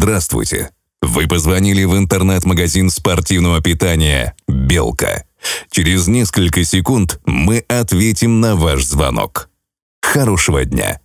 Здравствуйте. Вы позвонили в интернет-магазин спортивного питания «Белка». Через несколько секунд мы ответим на ваш звонок. Хорошего дня!